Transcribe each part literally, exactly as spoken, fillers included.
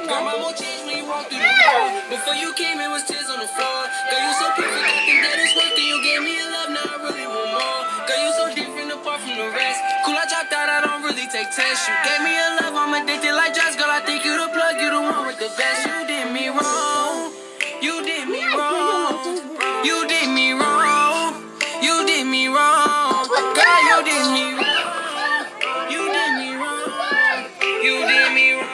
Girl, my mood changed when you walked through the door. Before you came, it was tears on the floor. Girl, you so perfect, I think that it's worth it. You gave me a love, now I really want more. Girl, you so different apart from the rest. Cool, I dropped out, I don't really take tests. You gave me a love, I'm addicted like drugs. Girl, I think you the plug, you the one with the best. You did me wrong. You did me wrong. You did me wrong. You did me wrong. Girl, you did me wrong. You did me wrong. You did me wrong.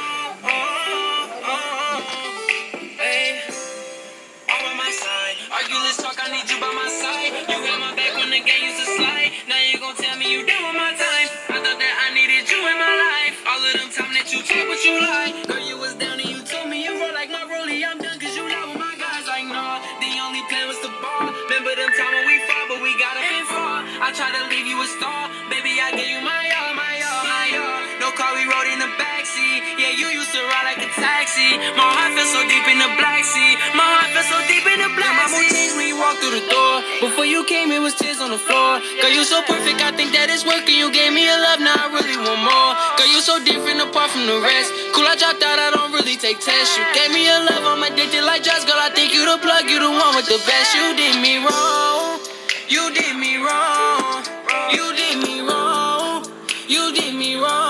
Hey, all by my side. Argueless talk, I need you by my side. You had my back when the game used to slide. Now you gon' tell me you done with my time. I thought that I needed you in my life. All of them time that you talk, but you lie. Girl, you was down and you told me you roll like my rollie. I'm done cause you not with my guys like nah. The only plan was to ball. Remember them time when we fought, but we got up and far. I tried to leave you a star. Baby, I gave you my all, my all, my all. No car, we rode in the backseat. Yeah, you used to ride like a taxi. My heart felt so deep in the Black Sea. My heart felt so deep in the Black Sea. My mood changed when you walked through the door. Before you came, it was tears on the floor. Girl, you so perfect, I think that it's working. You gave me a love, now I really want more. Girl, you so different apart from the rest. Cool, I dropped out, I don't really take tests. You gave me a love, I'm addicted like drugs. Girl, I think you the plug, you the one with the best. You did me wrong. You did me wrong. You did me wrong. You did me wrong.